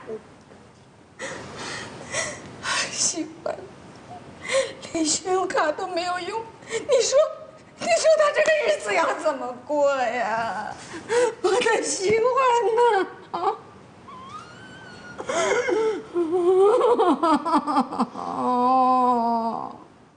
喜欢，连信用卡都没有用，你说他这个日子要怎么过呀？我的喜欢呢？啊！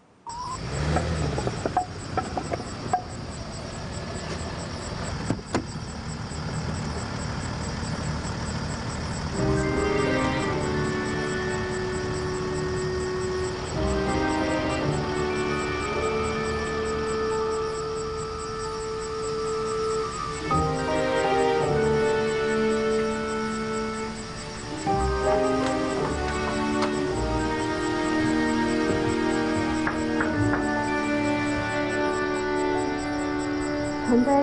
陈飞，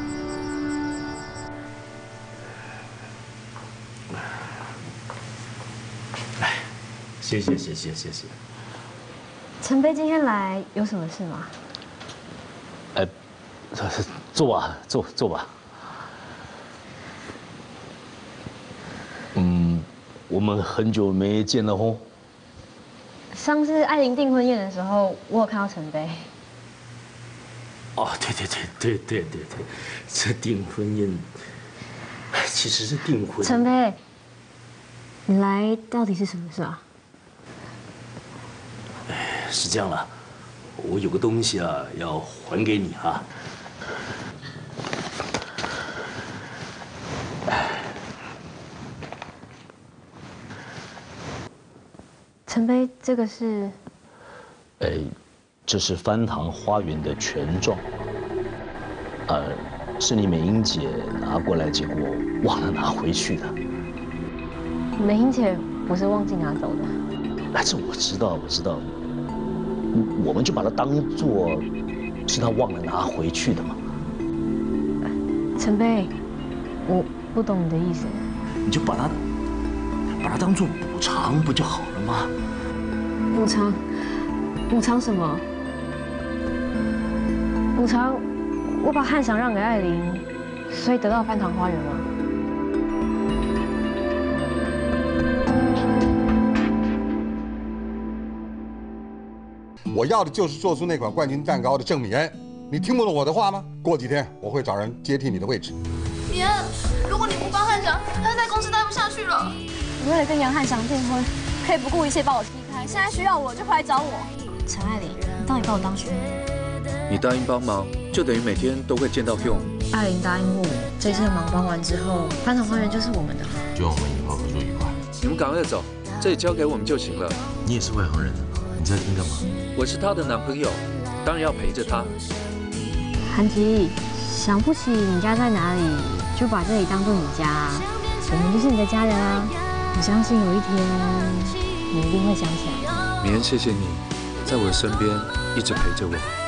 谢谢。 陈飞今天来有什么事吗？ 坐吧。我们很久没见了哦。 上次艾琳订婚宴的时候，我有看到陈飞。 哦，对，这订婚宴其实是订婚。 陈飞，你来到底是什么事啊？ 是这样了，我有个东西啊要还给你啊。 陈飞，这个是？ 这是翻堂花园的权状，是你美英姐拿过来，结果忘了拿回去的。 美英姐不是忘记拿走的。 这我知道，我们就把它当做是她忘了拿回去的嘛。 陈飞，我不懂你的意思。 你就把它当做补偿不就好了吗？ 补偿？补偿什么？补偿我把汉翔让给艾琳，所以得到翻堂花园吗？ 我要的就是做出那款冠军蛋糕的郑敏恩。你听不懂我的话吗？过几天我会找人接替你的位置。 敏恩，如果你不帮汉翔，他在公司待不下去了。 你为了跟杨汉翔订婚，可以不顾一切把我踢开，现在需要我就回来找我。陈爱玲，你到底把我当什么？ 你答应帮忙，就等于每天都会见到 Hugh。 艾琳答应我，这次忙帮完之后，翻堂花园就是我们的。 祝我们以后合作愉快。 你们赶快走，这里交给我们就行了。 你也是外行人，你在听干嘛？ 我是他的男朋友，当然要陪着他。 韩吉，想不起你家在哪里，就把这里当做你家，我们就是你的家人啊！我相信有一天，你一定会想起来。 米恩，谢谢你，在我的身边一直陪着我。